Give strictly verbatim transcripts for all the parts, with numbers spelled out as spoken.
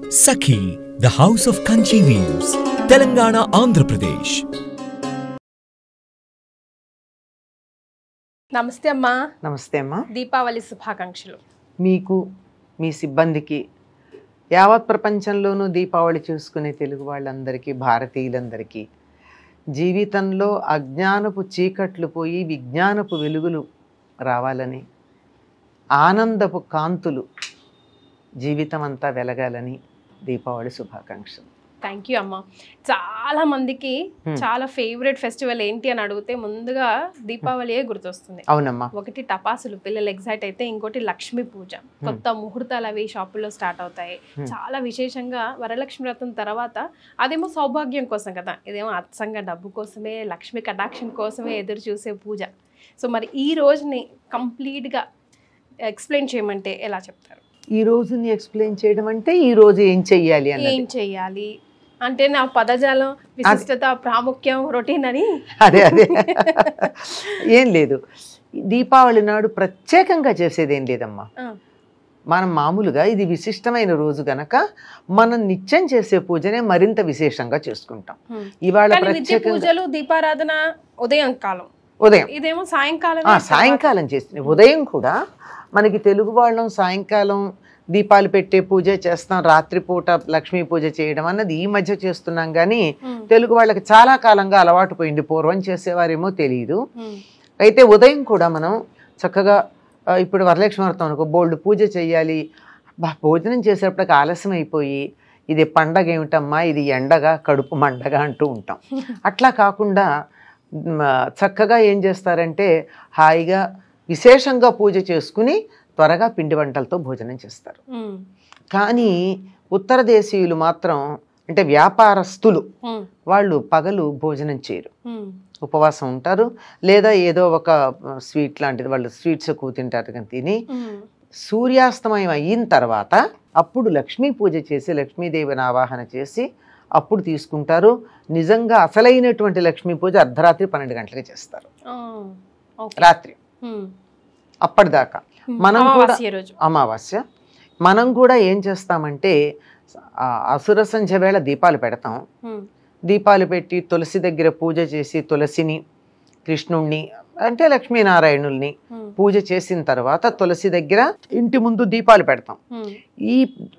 Sakhi, the house of Kanchi weaves, Telangana, Andhra Pradesh. నమస్తే అమ్మా. నమస్తే అమ్మా. దీపావళి శుభాకాంక్షలు మీకు, మీ సిబ్బందికి, యావత్ ప్రపంచంలోనూ దీపావళి చూసుకునే తెలుగు వాళ్ళందరికీ, భారతీయులందరికీ జీవితంలో అజ్ఞానపు చీకట్లు పోయి విజ్ఞానపు వెలుగులు రావాలని, ఆనందపు కాంతులు జీవితం అంతా వెలగాలని దీపావళి శుభాకాంక్షలు. థ్యాంక్ యూ అమ్మా. చాలా మందికి చాలా ఫేవరెట్ ఫెస్టివల్ ఏంటి అని అడిగితే ముందుగా దీపావళియే గుర్తొస్తుంది. అవునమ్మా. ఒకటి టపాసులు, పిల్లలు ఎగ్జైట్ అయితే, ఇంకోటి లక్ష్మీ పూజ, కొత్త ముహూర్తాలు అవి షాపుల్లో స్టార్ట్ అవుతాయి. చాలా విశేషంగా వరలక్ష్మి వ్రతం తర్వాత అదేమో సౌభాగ్యం కోసం కదా, ఇదేమో అచ్చంగా డబ్బు కోసమే, లక్ష్మి కటాక్షం కోసమే ఎదురు చూసే పూజ. సో మరి ఈ రోజుని కంప్లీట్గా ఎక్స్ప్లెయిన్ చేయమంటే ఎలా చెప్తారు? ఈ రోజుని ఎక్స్ప్లెయిన్ చేయడం అంటే ఈ రోజు ఏం చెయ్యాలి అని. ఏం చెయ్యాలి అంటే నా పదజాలం, విశిష్టత, ప్రాముఖ్యం, రొటీన్ అని. అదే అదే ఏం లేదు. దీపావళి నాడు ప్రత్యేకంగా చేసేది ఏం లేదమ్మా. మనం మామూలుగా ఇది విశిష్టమైన రోజు గనక మనం నిత్యం చేసే పూజనే మరింత విశేషంగా చేసుకుంటాం. ఇవాళ పూజలు దీపారాధన ఉదయం కాలం, ఉదయం, ఇదేమో సాయంకాలం. సాయంకాలం చేస్తుంది. ఉదయం కూడా మనకి తెలుగు వాళ్ళం సాయంకాలం దీపాలు పెట్టే పూజ చేస్తాం, రాత్రిపూట లక్ష్మీ పూజ చేయడం అన్నది ఈ మధ్య చేస్తున్నాం. కానీ తెలుగు వాళ్ళకి చాలా కాలంగా అలవాటు పోయింది. పూర్వం చేసేవారేమో తెలియదు. అయితే ఉదయం కూడా మనం చక్కగా, ఇప్పుడు వరలక్ష్మి వ్రతం అనుకో, బోల్డ్ పూజ చేయాలి, భోజనం చేసేటప్పటికి ఆలస్యం అయిపోయి ఇది పండగ ఏమిటమ్మా, ఇది ఎండగా కడుపు మండగా అంటూ ఉంటాం. అట్లా కాకుండా చక్కగా ఏం చేస్తారంటే హాయిగా విశేషంగా పూజ చేసుకుని త్వరగా పిండి వంటలతో భోజనం చేస్తారు. కానీ ఉత్తర దేశీయులు మాత్రం, అంటే వ్యాపారస్తులు, వాళ్ళు పగలు భోజనం చేయరు, ఉపవాసం ఉంటారు. లేదా ఏదో ఒక స్వీట్ లాంటిది, వాళ్ళు స్వీట్స్ ఎక్కువ తింటారు కానీ తిని సూర్యాస్తమయం అయిన తర్వాత అప్పుడు లక్ష్మీ పూజ చేసి లక్ష్మీదేవిని ఆవాహన చేసి అప్పుడు తీసుకుంటారు. నిజంగా అసలైనటువంటి లక్ష్మీ పూజ అర్ధరాత్రి పన్నెండు గంటలకి చేస్తారు, రాత్రి. అప్పటిదాకా మనం కూడా అమావాస్య మనం కూడా ఏం చేస్తామంటే అసుర సంధ్య వేళ దీపాలు పెడతాం. దీపాలు పెట్టి తులసి దగ్గర పూజ చేసి తులసిని, కృష్ణుణ్ణి అంటే లక్ష్మీనారాయణుల్ని పూజ చేసిన తర్వాత తులసి దగ్గర ఇంటి ముందు దీపాలు పెడతాం. ఈ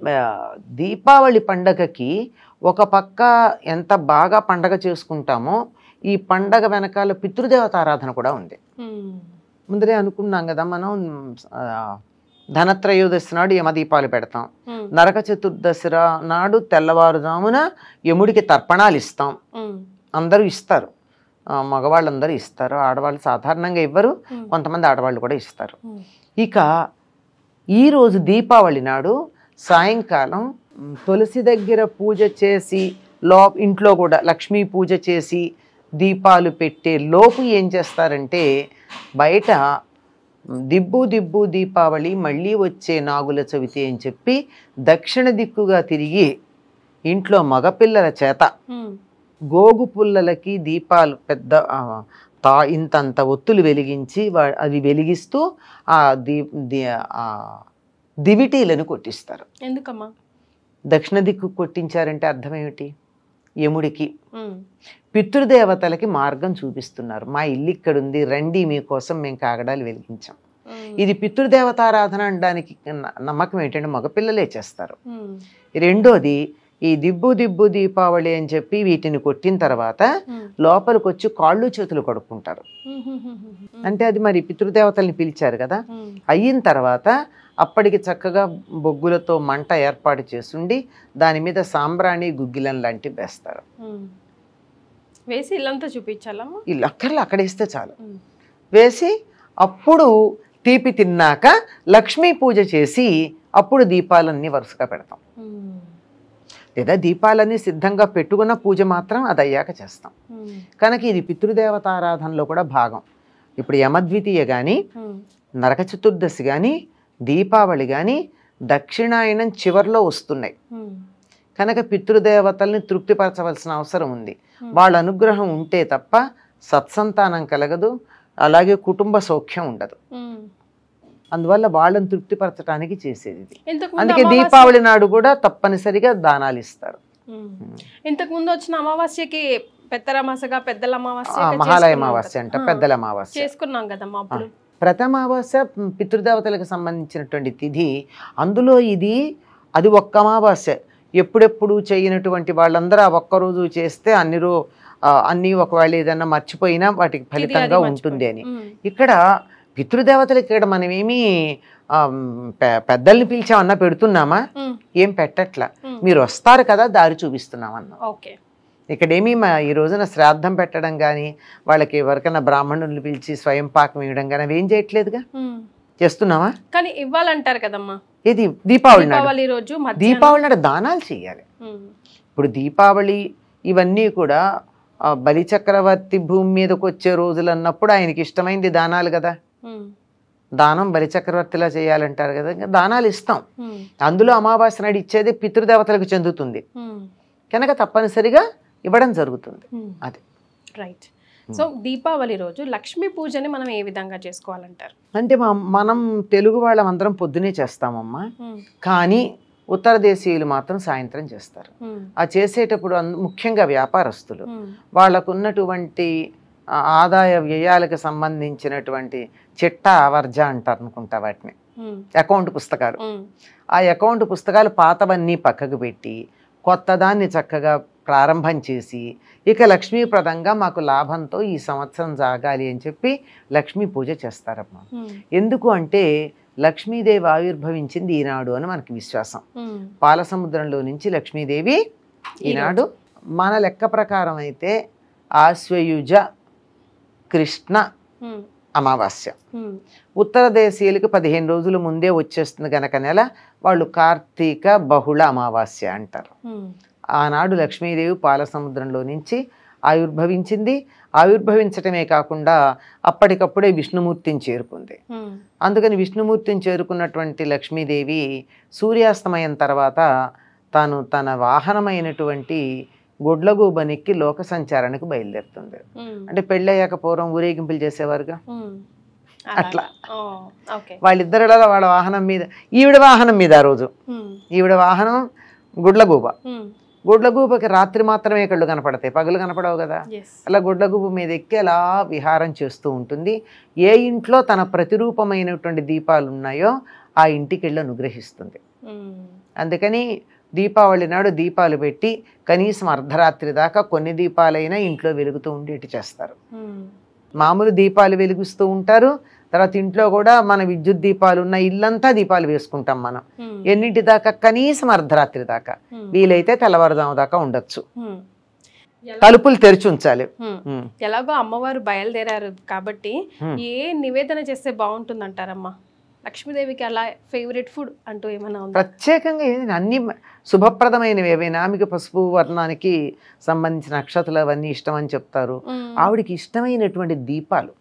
దీపావళి పండగకి ఒక పక్క ఎంత బాగా పండగ చేసుకుంటామో ఈ పండగ వెనకాల పితృదేవతారాధన కూడా ఉంది. ముందరే అనుకున్నాం కదా మనం, ధనత్రయోదశి నాడు యమదీపాలు పెడతాం, నరక చతుర్దశి నాడు తెల్లవారుజామున యముడికి తర్పణాలు ఇస్తాం. అందరూ ఇస్తారు, మగవాళ్ళందరూ ఇస్తారు, ఆడవాళ్ళు సాధారణంగా ఇవ్వరు, కొంతమంది ఆడవాళ్ళు కూడా ఇస్తారు. ఇక ఈరోజు దీపావళి నాడు సాయంకాలం తులసి దగ్గర పూజ చేసి లో ఇంట్లో కూడా లక్ష్మీ పూజ చేసి దీపాలు పెట్టే లోపు ఏం చేస్తారంటే బయట దిబ్బు దిబ్బు దీపావళి మళ్ళీ వచ్చే నాగుల చవితి అని చెప్పి దక్షిణ దిక్కుగా తిరిగి ఇంట్లో మగపిల్లల చేత గోగు పుల్లలకి దీపాలు పెద్ద తా ఇంతంత ఒత్తులు వెలిగించి అవి వెలిగిస్తూ ఆ దీ దివిటీలను కొట్టిస్తారు. ఎందుకమ్మా దక్షిణ దిక్కు కొట్టించారంటే అర్థం ఏమిటి? యముడికి, పితృదేవతలకి మార్గం చూపిస్తున్నారు. మా ఇల్లు ఇక్కడుంది, రండి, మీకోసం మేము కాగడాలు వెలిగించాం. ఇది పితృదేవతారాధన అనడానికి నమ్మకం ఏంటంటే మగపిల్లలే చేస్తారు. రెండోది, ఈ దిబ్బు దిబ్బు దీపావళి అని చెప్పి వీటిని కొట్టిన తర్వాత లోపలికి వచ్చి కాళ్ళు చేతులు కడుక్కుంటారు. అంటే అది మరి పితృదేవతల్ని పిలిచారు కదా. అయిన తర్వాత అప్పటికి చక్కగా బొగ్గులతో మంట ఏర్పాటు చేసుండి దాని మీద సాంబ్రాణి గుగ్గిలం లాంటివి వేస్తారు. వేసి ఇల్లంతా చూపించాలమ్మా. ఇల్లు అక్కర్లో అక్కడ వేస్తే చాలు. వేసి అప్పుడు తీపి తిన్నాక లక్ష్మీ పూజ చేసి అప్పుడు దీపాలన్నీ వరుసగా పెడతాం. లేదా దీపాలన్నీ సిద్ధంగా పెట్టుకున్న పూజ మాత్రం అది అయ్యాక చేస్తాం. కనుక ఇది పితృదేవతారాధనలో కూడా భాగం. ఇప్పుడు యమద్వితీయ కానీ, నరక చతుర్దశి కానీ, దీపావళి కానీ దక్షిణాయనం చివరిలో వస్తున్నాయి. కనుక పితృదేవతల్ని తృప్తిపరచవలసిన అవసరం ఉంది. వాళ్ళ అనుగ్రహం ఉంటే తప్ప సత్సంతానం కలగదు, అలాగే కుటుంబ సౌఖ్యం ఉండదు. అందువల్ల వాళ్ళని తృప్తిపరచడానికి చేసేది ఇది. ఇంతకు అందుకే దీపావళి నాడు కూడా తప్పనిసరిగా దానాలు ఇస్తారు. ఇంతకు ముందు వచ్చిన అమావాస్యకి పెద్దరమాసగా పెద్దల అమావాస్య మహాలయ అమావాస్య అంట, పెద్దల అమావాస్య చేసుకున్నాం కదమ్మా అప్పుడు. ప్రథమావాస్య పితృదేవతలకు సంబంధించినటువంటి తిథి. అందులో ఇది అది ఒక్క అమావాస్య. ఎప్పుడెప్పుడు చేయనటువంటి వాళ్ళందరూ ఆ ఒక్కరోజు చేస్తే అన్ని రో అన్నీ ఒకవేళ ఏదన్నా మర్చిపోయినా వాటికి ఫలితంగా ఉంటుంది అని. ఇక్కడ పితృదేవతలకి ఇక్కడ మనమేమి పెద్దల్ని పిలిచామన్నా పెడుతున్నామా? ఏం పెట్టట్లా. మీరు వస్తారు కదా దారి చూపిస్తున్నామన్నా. ఇక్కడేమి ఈ రోజున శ్రాద్ధం పెట్టడం కానీ వాళ్ళకి ఎవరికైనా బ్రాహ్మణుల్ని పిలిచి స్వయం పాకం ఇవ్వడం కానీ అవి ఏం చేయట్లేదుగా. చేస్తున్నావా? కానీ ఇవ్వాలంటారు కదమ్మా. ఇది దీపావళి దీపావళి రోజు దీపావళి నాడు దానాలు చేయాలి. ఇప్పుడు దీపావళి ఇవన్నీ కూడా బలి చక్రవర్తి భూమి మీదకి వచ్చే రోజులు అన్నప్పుడు ఆయనకి ఇష్టమైంది దానాలు కదా. దానం బలి చక్రవర్తిలా చేయాలంటారు కదా, దానాలు ఇస్తాం. అందులో అమావాస్య నాడు ఇచ్చేది పితృదేవతలకు చెందుతుంది కనుక తప్పనిసరిగా ఇవ్వడం జరుగుతుంది. అది రైట్. సో దీపావళి రోజు లక్ష్మీ పూజని మనం ఏ విధంగా చేసుకోవాలంటారు? అంటే మనం తెలుగు వాళ్ళం అందరం పొద్దునే చేస్తామమ్మా, కానీ ఉత్తర దేశీయులు మాత్రం సాయంత్రం చేస్తారు. ఆ చేసేటప్పుడు ముఖ్యంగా వ్యాపారస్తులు వాళ్ళకున్నటువంటి ఆదాయ వ్యయాలకు సంబంధించినటువంటి చిట్టా వర్జ అంటారు అనుకుంటా వాటిని, అకౌంట్ పుస్తకాలు. ఆ అకౌంట్ పుస్తకాలు పాతవన్నీ పక్కకు పెట్టి కొత్త దాన్ని చక్కగా ప్రారంభం చేసి ఇక లక్ష్మీప్రదంగా మాకు లాభంతో ఈ సంవత్సరం సాగాలి అని చెప్పి లక్ష్మీ పూజ చేస్తారమ్మా. ఎందుకు అంటే లక్ష్మీదేవి ఆవిర్భవించింది ఈనాడు అని మనకి విశ్వాసం. పాలసముద్రంలో నుంచి లక్ష్మీదేవి ఈనాడు. మన లెక్క ప్రకారం అయితే ఆశ్వయుజ కృష్ణ అమావాస్య. ఉత్తర దేశీయులకి పదిహేను రోజుల ముందే వచ్చేస్తుంది గనక నెల, వాళ్ళు కార్తీక బహుళ అమావాస్య అంటారు. ఆనాడు లక్ష్మీదేవి పాలసముద్రంలో నుంచి ఆవిర్భవించింది. ఆవిర్భవించటమే కాకుండా అప్పటికప్పుడే విష్ణుమూర్తిని చేరుకుంది. అందుకని విష్ణుమూర్తిని చేరుకున్నటువంటి లక్ష్మీదేవి సూర్యాస్తమయం తర్వాత తాను తన వాహనమైనటువంటి గొడ్లగూబనెక్కి లోక సంచారానికి బయలుదేరుతుంది. అంటే పెళ్ళయ్యాక పూర్వం ఊరేగింపులు చేసేవారుగా, అట్లా వాళ్ళిద్దరిలో వాళ్ళ వాహనం మీద, ఈవిడ వాహనం మీద ఆ రోజు ఈవిడ వాహనం గుడ్లగూబ. గుడ్లగూబకి రాత్రి మాత్రమే కళ్ళు కనపడతాయి, పగలు కనపడవు కదా. అలా గుడ్లగూబ మీద ఎక్కి అలా విహారం చేస్తూ ఉంటుంది. ఏ ఇంట్లో తన ప్రతిరూపమైనటువంటి దీపాలు ఉన్నాయో ఆ ఇంటికి వెళ్ళి అనుగ్రహిస్తుంది. అందుకని దీపావళి నాడు దీపాలు పెట్టి కనీసం అర్ధరాత్రి దాకా కొన్ని దీపాలైనా ఇంట్లో వెలుగుతూ ఉండేటి చేస్తారు. మామూలు దీపాలు వెలిగిస్తూ ఉంటారు. తర్వాత ఇంట్లో కూడా మన విద్యుత్ దీపాలు ఉన్న ఇల్లంతా దీపాలు వేసుకుంటాం మనం. ఎన్నింటి దాకా? కనీసం అర్ధరాత్రి దాకా, వీలైతే తెల్లవారుదాము దాకా ఉండొచ్చు. తలుపులు తెరిచి ఉంచాలి. ఎలాగో అమ్మవారు బయలుదేరారు కాబట్టి ఏ నివేదన చేస్తే బాగుంటుంది అంటారమ్మా? లక్ష్మీదేవికి అలా ఫేవరెట్ ఫుడ్ అంటూ ఏమైనా ఉందా? ప్రత్యేకంగా అన్ని శుభప్రదమైనవి ఏవైనా. ఆమెకి పసుపు వర్ణానికి సంబంధించిన నక్షత్రాలు అవన్నీ ఇష్టం అని చెప్తారు. ఆవిడికి ఇష్టమైనటువంటి దీపాలు,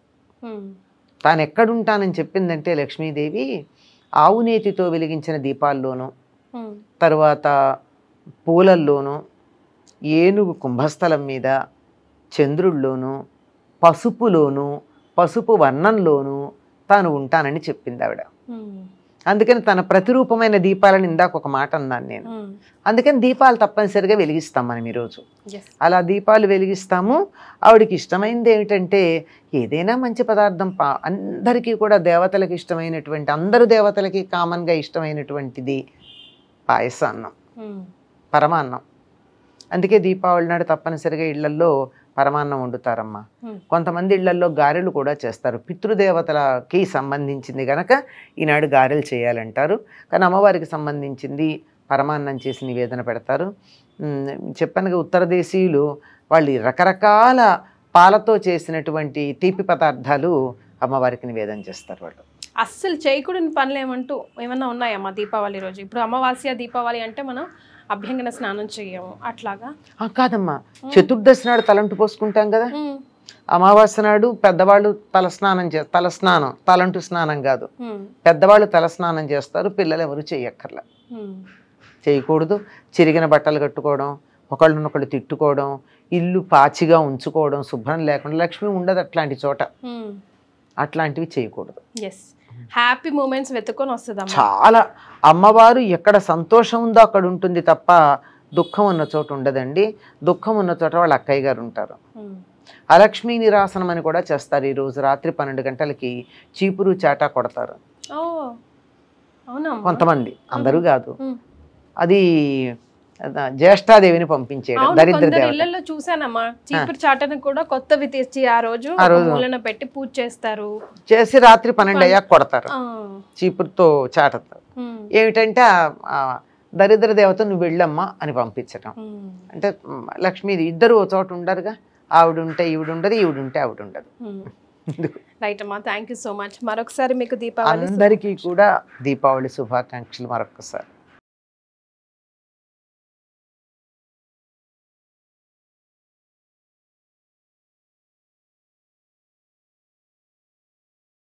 తాను ఎక్కడుంటానని చెప్పిందంటే లక్ష్మీదేవి ఆవు నేతితో వెలిగించిన దీపాల్లోనూ, తరువాత పూలల్లోనూ, ఏనుగు కుంభస్థలం మీద, చంద్రుల్లోనూ, పసుపులోనూ, పసుపు వర్ణంలోనూ తాను ఉంటానని చెప్పింది ఆవిడ. అందుకని తన ప్రతిరూపమైన దీపాలను ఇందాక ఒక మాట అన్నాను నేను. అందుకని దీపాలు తప్పనిసరిగా వెలిగిస్తాం మనం ఈరోజు. అలా దీపాలు వెలిగిస్తాము. ఆవిడకి ఇష్టమైనది ఏమిటంటే ఏదైనా మంచి పదార్థం, పా అందరికీ కూడా దేవతలకు ఇష్టమైనటువంటి, అందరు దేవతలకి కామన్గా ఇష్టమైనటువంటిది పాయస అన్నం, పరమాన్నం. అందుకే దీపావళి నాడు తప్పనిసరిగా ఇళ్లల్లో పరమాన్నం వండుతారమ్మా. కొంతమంది ఇళ్లల్లో గారెలు కూడా చేస్తారు. పితృదేవతలకి సంబంధించింది గనక ఈనాడు గారెలు చేయాలంటారు. కానీ అమ్మవారికి సంబంధించింది పరమాన్నం చేసి నివేదన పెడతారు. చెప్పానుగా ఉత్తర దేశీయులు వాళ్ళు రకరకాల పాలతో చేసినటువంటి తీపి పదార్థాలు అమ్మవారికి నివేదన చేస్తారు. వాళ్ళు అస్సలు చేయకూడని పనులు ఏమంటూ ఏమన్నా ఉన్నాయమ్మా దీపావళి రోజు? ఇప్పుడు అమావాస్య దీపావళి అంటే మనం అభ్యంగన స్నానం చేయము అట్లాగా కాదమ్మా. చతుర్దశి నాడు తలంటు పోసుకుంటాం కదా. అమావాస్య నాడు పెద్దవాళ్ళు తలస్నానం చే తలస్నానం తలంటు స్నానం కాదు, పెద్దవాళ్ళు తలస్నానం చేస్తారు. పిల్లలు ఎవరు చేయక్కర్లా, చేయకూడదు. చిరిగిన బట్టలు కట్టుకోవడం, ఒకళ్ళనొకళ్ళు తిట్టుకోవడం, ఇల్లు పాచిగా ఉంచుకోవడం, శుభ్రం లేకుండా, లక్ష్మి ఉండదు అట్లాంటి చోట, అట్లాంటివి చేయకూడదు. హ్యాపీ మూమెంట్స్ వెతుకొని వస్తుందమ్మా. చాలా అమ్మవారు ఎక్కడ సంతోషం ఉందో అక్కడ ఉంటుంది తప్ప దుఃఖం ఉన్న చోట ఉండదండి. దుఃఖం ఉన్న చోట వాళ్ళ అక్కయ్య గారు ఉంటారు. అలక్ష్మీ నిరాసనం అని కూడా చేస్తారు. ఈ రోజు రాత్రి పన్నెండు గంటలకి చీపురు చాటా కొడతారు కొంతమంది, అందరూ కాదు. అది జ్యేష్ఠాదేవిని పంపించేయడం, దరిద్ర ఇళ్లలో చూసానమ్మా. చీపురు చాటను కూడా కొత్తవి తెచ్చి ఆ రోజు మూలన పెట్టి పూజ చేస్తారు. చేసి రాత్రి పన్నెండు అయ్యాక కొడతారు చీపురుతో చాటతో. ఏమిటంటే దరిద్ర దేవత నువ్వు వెళ్ళమ్మా అని పంపించటం. అంటే లక్ష్మీది ఇద్దరు ఓ చోట ఉండరుగా, ఆవిడుంటే ఈవిడ ఉండదు, ఈవిడుంటే ఆవిడ ఉండదు. రైట్ అమ్మా, థ్యాంక్ యూ సో మచ్. మరొకసారి మీకు దీపావళి అందరికీ కూడా దీపావళి శుభాకాంక్షలు మరొకసారి.